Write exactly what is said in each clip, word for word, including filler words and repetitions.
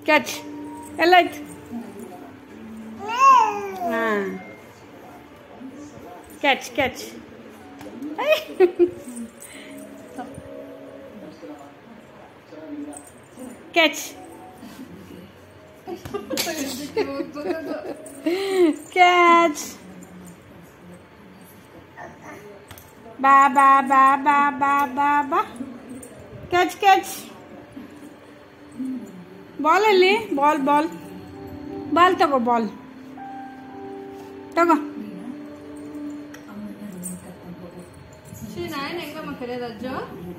Catch ಎಲ್ಲ ಆಯ್ತು. ಹಾಂ ಕ್ಯಾಚ್ ಕ್ಯಾಚ್ ಕ್ಯಾಚ್ ಕ್ಯಾಚ್ ಬಾ ಬಾ ಬಾ ಬಾ ಬಾ ಬಾ ಬಾ ಕ್ಯಾಚ್ ಕ್ಯಾಚ್ ಬಾಲ್ ಅಲ್ಲಿ ಬಾಲ್ ಬಾಲ್ ಬಾಲ್ ತಗೋ ಬಾಲ್ ತಗೋ. ನಾಯನ್ ಹೆಂಗಮ್ಮ ಕರೆಯೋದು ಅಜ್ಜು?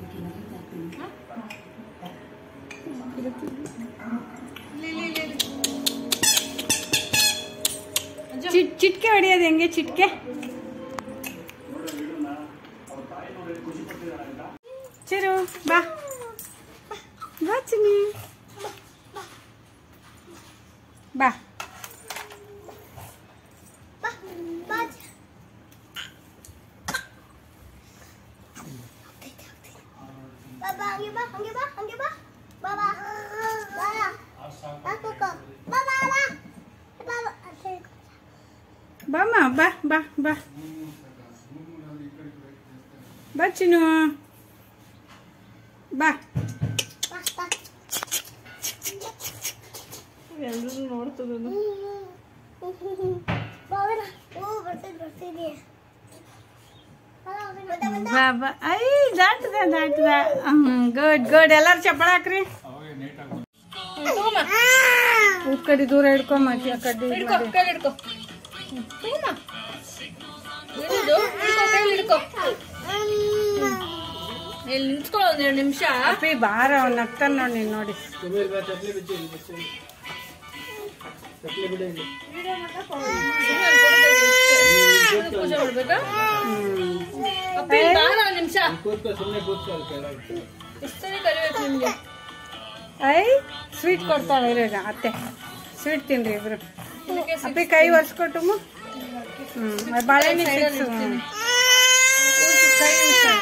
ಚಿಟ್ಕೆ ಹೊಡಿಯೋದು ಹೆಂಗೆ? ಚಿಟ್ಕೆ ಚಿರು ಬಾ ಬಾ ಚಿನ್ನಿ ಬಾ. ಬಾಮ್ಮ ಬಾ ಬಾ ಬಾ ಬಾ ಚಿನ್ನು ಬಾ. ಎಲ್ಲರೂ ನೋಡ್ತದ ಬಾ ಬಾ. ಐ ದಾಟ್ದ ದಾಟ್ದ. ಗುಡ್ ಗುಡ್ ಎಲ್ಲಾರು ಚಪ್ಪಳ ಹಾಕ್ರಿ. ಊರ್ ಕಡೆ ದೂರ ಹಿಡ್ಕೊಂಡ್ ಮತ್ತೆ ಆ ಕಡೆ ನಿಂತ್ಕೊಳ್ಳೋ ಒಂದೆರಡು ನಿಮಿಷ. ಅಪ್ಪಿ ಬಾರ ಅವ್ನು ನಗ್ತಾನ ನೋಡಿ ನೀನು ನೋಡಿ. ಪೂಜೆ ಮಾಡ್ಬೇಕಾ? ನಿಮಿಷ ನಿಮ್ಗೆ. ಐ ಸ್ವೀಟ್ ಕೊಡ್ತಾಳೆ ಇರೋಗ ಅತ್ತೆ. ಸ್ವೀಟ್ ತಿನ್ರಿ ಇಬ್ರು. ಅಪ್ಪಿ ಕೈ ಒರೆಸ್ಕೊಟ್ಟು ಹ್ಮ್ ಬಾಳೆಹಣ್ಣು ಕೈ